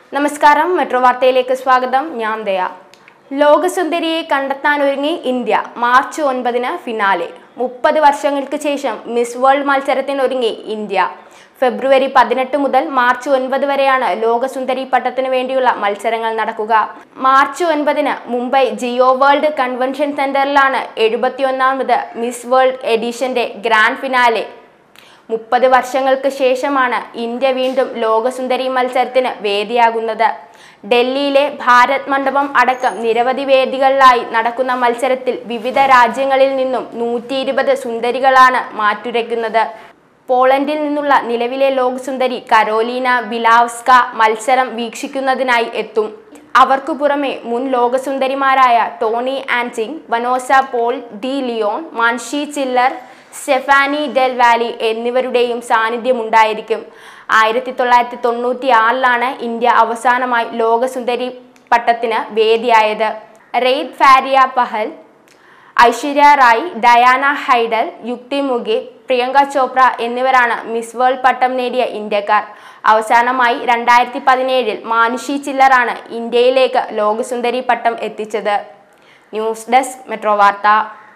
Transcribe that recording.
നമസ്കാരം, മെട്രോ വാർത്തയിലേക്ക് സ്വാഗതം. ഞാൻ ദയ. ലോകസുന്ദരിയെ കണ്ടെത്താനൊരുങ്ങി ഇന്ത്യ. March 9 finale. 30 വർഷങ്ങൾക്ക് ശേഷം മിസ് വേൾഡ് മത്സരത്തിനൊരുങ്ങി ഇന്ത്യ. ഫെബ്രുവരി 18 മുതൽ മാർച്ച് 9 വരെയാണ് ലോകസുന്ദരി പട്ടത്തിന് വേണ്ടിയുള്ള മത്സരങ്ങൾ നടക്കുക. March 9 Mumbai Jio World Convention സെന്ററിലാണ് 71ാമത് മിസ് വേൾഡ് എഡിഷന്റെ ഗ്രാൻഡ് ഫിനാലെ. 30 വർഷങ്ങൾക്ക് ശേഷമാണ് ഇന്ത്യ വീണ്ടും ലോകസുന്ദരി മത്സരത്തിന് വേദിയാകുന്നത്. ഡൽഹിയിലെ ഭാരത് മണ്ഡപം അടക്കം നിരവധി വേദികളിലായി നടക്കുന്ന മത്സരത്തിൽ വിവിധ രാജ്യങ്ങളിൽ നിന്നും 120 സുന്ദരികളാണ് മാറ്റുരയ്ക്കുന്നത്. പോളണ്ടിൽ നിന്നുള്ള നിലവിലെ ലോകസുന്ദരി കരോലീന ബിലാവ്സ്ക മത്സരം വീക്ഷിക്കുന്നതിനായി എത്തും. അവർക്കു പുറമെ മുൻ ലോകസുന്ദരിമാരായ ടോണി ആൻസിങ്, വനോസ പോൾ de Leon, Manushi Chhillar, Stephanie Del Valle എന്നിവരുടെയും സാന്നിധ്യമുണ്ടായിരിക്കും. 1996 ഇന്ത്യ അവസാനമായി ലോകസുന്ദരി പട്ടത്തിന് വേദിയായത്. Reita Faria Powell, Aishwarya Rai, Diana Hayden, Yukta Mookhey, Priyanka Chopra എന്നിവരാണ് മിസ് വേൾഡ് പട്ടം നേടിയ ഇന്ത്യക്കാർ. അവസാനമായി 2017 മാനുഷി ചില്ലറാണ് ഇന്ത്യയിലേക്ക് ലോകസുന്ദരി പട്ടം എത്തിച്ചത്. ന്യൂസ് ഡെസ്ക്, മെട്രോ വാർത്ത.